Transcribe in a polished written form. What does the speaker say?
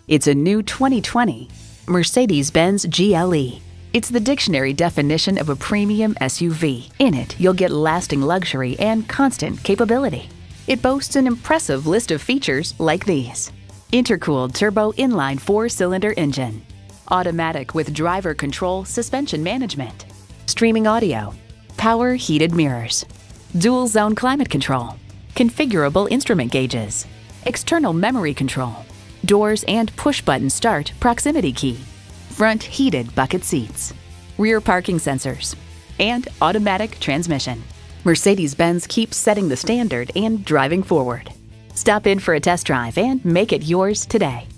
It's a new 2020 Mercedes-Benz GLE. It's the dictionary definition of a premium SUV. In it, you'll get lasting luxury and constant capability. It boasts an impressive list of features like these: intercooled turbo inline 4-cylinder engine, automatic with driver control suspension management, streaming audio, power heated mirrors, dual zone climate control, configurable instrument gauges, external memory control, doors and push-button start proximity key, front heated bucket seats, rear parking sensors, and automatic transmission. Mercedes-Benz keeps setting the standard and driving forward. Stop in for a test drive and make it yours today.